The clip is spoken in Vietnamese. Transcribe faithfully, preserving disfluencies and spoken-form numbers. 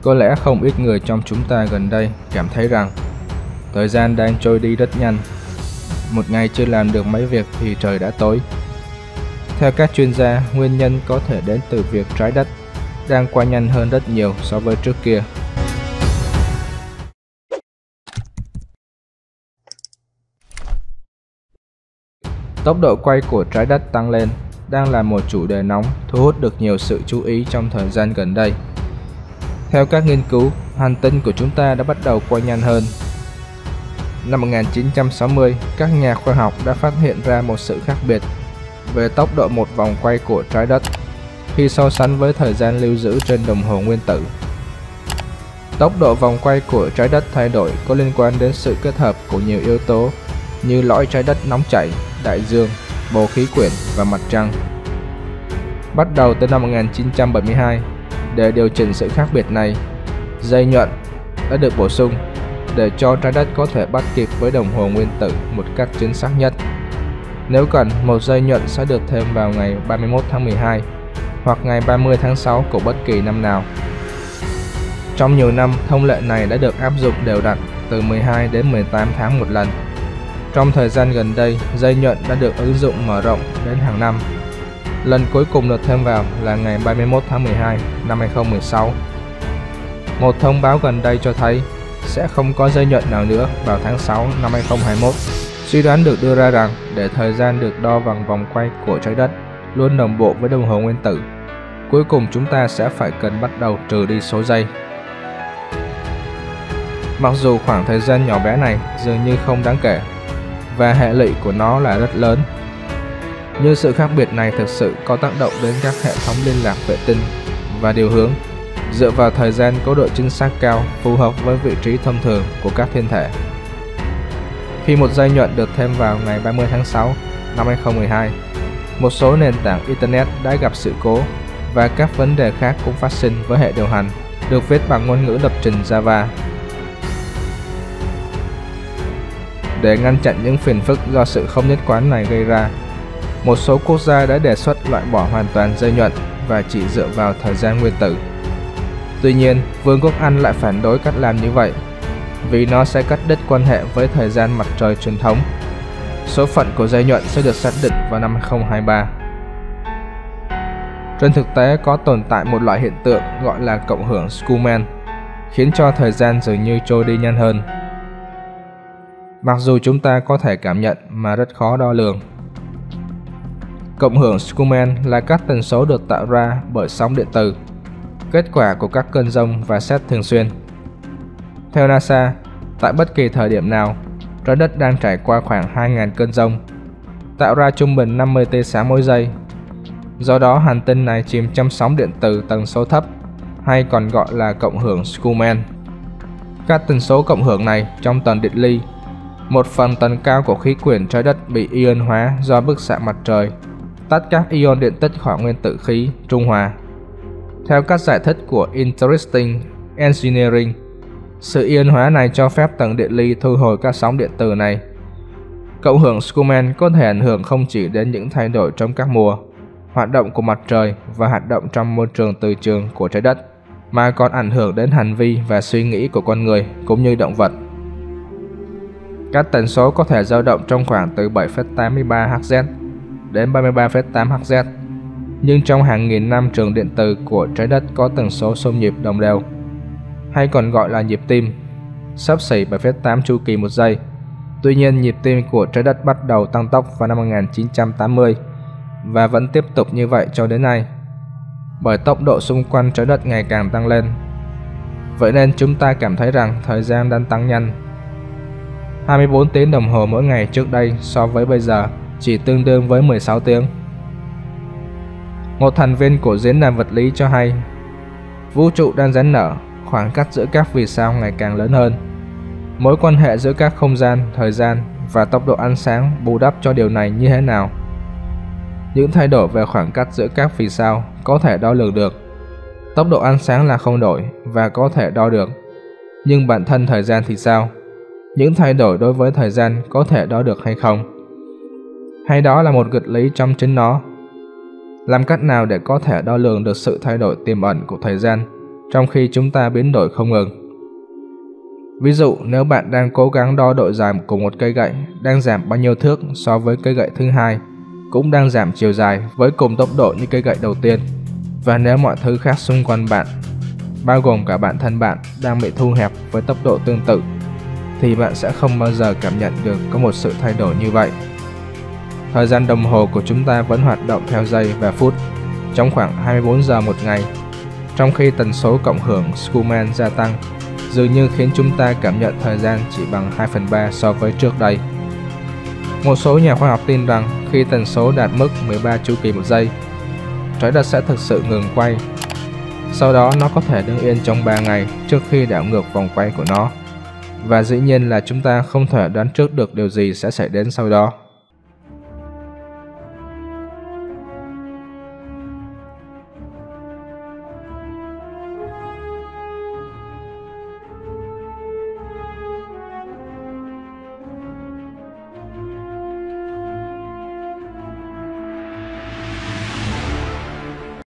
Có lẽ không ít người trong chúng ta gần đây cảm thấy rằng thời gian đang trôi đi rất nhanh. Một ngày chưa làm được mấy việc thì trời đã tối. Theo các chuyên gia, nguyên nhân có thể đến từ việc trái đất đang qua nhanh hơn rất nhiều so với trước kia. Tốc độ quay của trái đất tăng lên đang là một chủ đề nóng thu hút được nhiều sự chú ý trong thời gian gần đây. Theo các nghiên cứu, hành tinh của chúng ta đã bắt đầu quay nhanh hơn. Năm một nghìn chín trăm sáu mươi, các nhà khoa học đã phát hiện ra một sự khác biệt về tốc độ một vòng quay của trái đất khi so sánh với thời gian lưu giữ trên đồng hồ nguyên tử. Tốc độ vòng quay của trái đất thay đổi có liên quan đến sự kết hợp của nhiều yếu tố như lõi trái đất nóng chảy, đại dương, bầu khí quyển và mặt trăng. Bắt đầu từ năm một nghìn chín trăm bảy mươi hai, để điều chỉnh sự khác biệt này, dây nhuận đã được bổ sung để cho trái đất có thể bắt kịp với đồng hồ nguyên tử một cách chính xác nhất. Nếu cần, một dây nhuận sẽ được thêm vào ngày ba mươi mốt tháng mười hai hoặc ngày ba mươi tháng sáu của bất kỳ năm nào. Trong nhiều năm, thông lệ này đã được áp dụng đều đặn từ mười hai đến mười tám tháng một lần. Trong thời gian gần đây, dây nhuận đã được ứng dụng mở rộng đến hàng năm. Lần cuối cùng được thêm vào là ngày ba mươi mốt tháng mười hai năm hai nghìn không trăm mười sáu. Một thông báo gần đây cho thấy sẽ không có dây nhuận nào nữa vào tháng sáu năm hai nghìn không trăm hai mươi mốt. Suy đoán được đưa ra rằng để thời gian được đo bằng vòng quay của trái đất luôn đồng bộ với đồng hồ nguyên tử, cuối cùng chúng ta sẽ phải cần bắt đầu trừ đi số giây. Mặc dù khoảng thời gian nhỏ bé này dường như không đáng kể và hệ lụy của nó là rất lớn, nhưng sự khác biệt này thực sự có tác động đến các hệ thống liên lạc vệ tinh và điều hướng dựa vào thời gian có độ chính xác cao phù hợp với vị trí thông thường của các thiên thể. Khi một dây nhuận được thêm vào ngày ba mươi tháng sáu năm hai nghìn không trăm mười hai, một số nền tảng Internet đã gặp sự cố và các vấn đề khác cũng phát sinh với hệ điều hành được viết bằng ngôn ngữ lập trình Java. Để ngăn chặn những phiền phức do sự không nhất quán này gây ra, một số quốc gia đã đề xuất loại bỏ hoàn toàn dây nhuận và chỉ dựa vào thời gian nguyên tử. Tuy nhiên, Vương quốc Anh lại phản đối cách làm như vậy, vì nó sẽ cắt đứt quan hệ với thời gian mặt trời truyền thống. Số phận của dây nhuận sẽ được xác định vào năm hai nghìn không trăm hai mươi ba. Trên thực tế, có tồn tại một loại hiện tượng gọi là cộng hưởng Schumann, khiến cho thời gian dường như trôi đi nhanh hơn. Mặc dù chúng ta có thể cảm nhận mà rất khó đo lường. Cộng hưởng Schumann là các tần số được tạo ra bởi sóng điện từ, kết quả của các cơn giông và sét thường xuyên. Theo NASA, tại bất kỳ thời điểm nào, trái đất đang trải qua khoảng hai nghìn cơn giông, tạo ra trung bình năm mươi tia sáng mỗi giây. Do đó, hành tinh này chìm trong sóng điện từ tần số thấp, hay còn gọi là cộng hưởng Schumann. Các tần số cộng hưởng này trong tầng điện ly, một phần tầng cao của khí quyển trái đất bị ion hóa do bức xạ mặt trời, tách các ion điện tích khỏi nguyên tử khí trung hòa. Theo các giải thích của Interesting Engineering, sự ion hóa này cho phép tầng điện ly thu hồi các sóng điện từ này. Cộng hưởng Schumann có thể ảnh hưởng không chỉ đến những thay đổi trong các mùa, hoạt động của mặt trời và hoạt động trong môi trường từ trường của trái đất, mà còn ảnh hưởng đến hành vi và suy nghĩ của con người cũng như động vật. Các tần số có thể dao động trong khoảng từ bảy phẩy tám mươi ba héc đến ba mươi ba phẩy tám héc, nhưng trong hàng nghìn năm trường điện từ của trái đất có tần số xung nhịp đồng đều, hay còn gọi là nhịp tim, xấp xỉ bảy phẩy tám chu kỳ một giây. Tuy nhiên, nhịp tim của trái đất bắt đầu tăng tốc vào năm một nghìn chín trăm tám mươi và vẫn tiếp tục như vậy cho đến nay, bởi tốc độ xung quanh trái đất ngày càng tăng lên. Vậy nên chúng ta cảm thấy rằng thời gian đang tăng nhanh. hai mươi bốn tiếng đồng hồ mỗi ngày trước đây so với bây giờ chỉ tương đương với mười sáu tiếng. Một thành viên của diễn đàn vật lý cho hay, vũ trụ đang giãn nở, khoảng cách giữa các vì sao ngày càng lớn hơn. Mối quan hệ giữa các không gian, thời gian và tốc độ ánh sáng bù đắp cho điều này như thế nào? Những thay đổi về khoảng cách giữa các vì sao có thể đo lường được. Tốc độ ánh sáng là không đổi và có thể đo được. Nhưng bản thân thời gian thì sao? Những thay đổi đối với thời gian có thể đo được hay không? Hay đó là một nghịch lý trong chính nó? Làm cách nào để có thể đo lường được sự thay đổi tiềm ẩn của thời gian trong khi chúng ta biến đổi không ngừng. Ví dụ, nếu bạn đang cố gắng đo độ dài của một cây gậy đang giảm bao nhiêu thước so với cây gậy thứ hai, cũng đang giảm chiều dài với cùng tốc độ như cây gậy đầu tiên. Và nếu mọi thứ khác xung quanh bạn, bao gồm cả bản thân bạn, đang bị thu hẹp với tốc độ tương tự, thì bạn sẽ không bao giờ cảm nhận được có một sự thay đổi như vậy. Thời gian đồng hồ của chúng ta vẫn hoạt động theo giây và phút, trong khoảng hai mươi bốn giờ một ngày, trong khi tần số cộng hưởng Schumann gia tăng, dường như khiến chúng ta cảm nhận thời gian chỉ bằng hai phần ba so với trước đây. Một số nhà khoa học tin rằng khi tần số đạt mức mười ba chu kỳ một giây, trái đất sẽ thực sự ngừng quay. Sau đó nó có thể đứng yên trong ba ngày trước khi đảo ngược vòng quay của nó. Và dĩ nhiên là chúng ta không thể đoán trước được điều gì sẽ xảy đến sau đó.